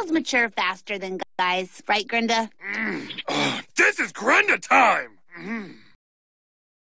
girls mature faster than guys, right, Grenda? Oh, this is Grenda time!